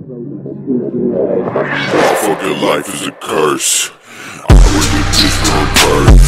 My fucking life is a curse. I would get this reverse.